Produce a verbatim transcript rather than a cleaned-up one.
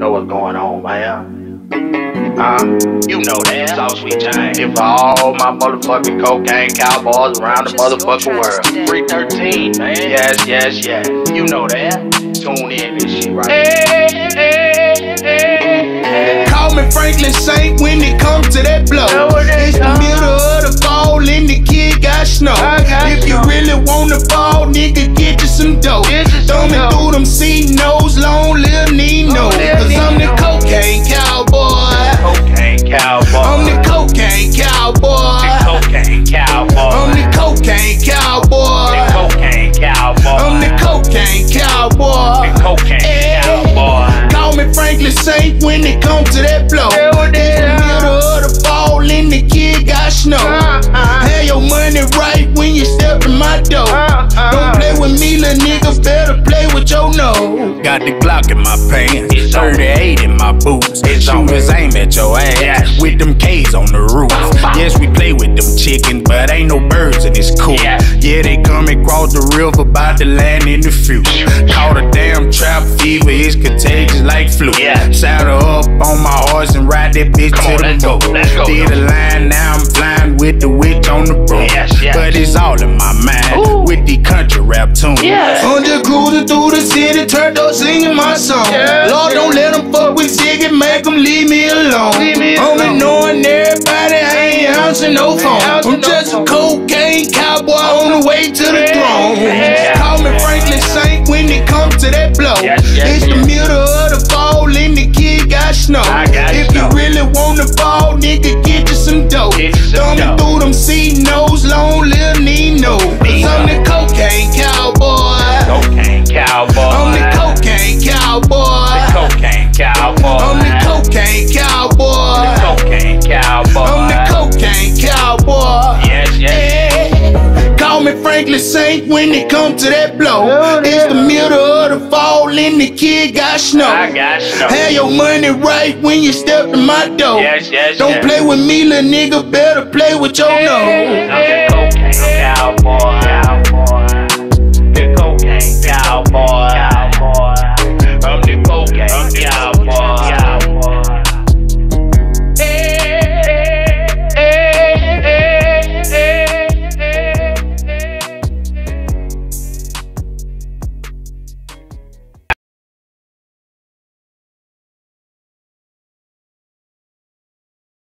Know what's going on, man? Huh? You know that. South Sweet Giant. If all my motherfucking cocaine cowboys around the motherfucking world. three thirteen, man. Yes, yes, yes. You know that. Tune in this shit right hey, hey, hey, hey. Call me Franklin Saint when it comes to that blow. It's the middle of the fall and the kid got snow. Got if you snow. really wanna ball, nigga, get you some dough. Throw me through them C-Nos, long Lil Nino. Cause I'm the cocaine cowboy. Cocaine cowboy. I'm the cocaine cowboy. The cocaine cowboy. I'm the cocaine cowboy. The cocaine cowboy. I'm the cocaine cowboy. The cocaine cowboy. Call me Franklin Saint when it comes to that blow. It's the middle of the fall and the kid got snow. Have your money right when you step in my door. Don't play with me, little nigga, better play with your nose. Got the Glock in my pants, thirty-eight in my boots. Shooters aim at your ass with them K's on the roof. Yes, we play with them chickens, but ain't no birds in this coop. Yeah, they come across the river, bout to land in the future. Caught a damn trap fever, it's contagious like flu. Saddle up on my horse and ride that bitch to the boat. Did a line, now I'm flying with the witch on the broom. But it's all in my mind with the country rap tunes. I'm just cruising through the city, turned up singing my song. Lord, don't let them fuck with Ziggy, make them leave me alone. I'm ignoring everybody, I ain't answering no phone. I'm just a cocaine cowboy on the way to the throne. Call me Franklin Saint when it comes to that blow. It's the middle of the fall and the kid got snow. If you really wanna ball, nigga, get you some dough. Throw me through them C-Nos, long Lil Nino. Cause I'm the cocaine cowboy. Cocaine cowboy. I'm the cocaine cowboy. The cocaine cowboy. I'm the cocaine cowboy. The cocaine cowboy. I'm the cocaine cowboy. Yes, yes. Yeah. Call me Franklin Saint when it comes to that blow. It's the middle of the fall and the kid got snow. I got snow. Have your money right when you step to my door. Yes, yes, Don't yes. play with me, little nigga, better play with your nose. I'm the cocaine cowboy.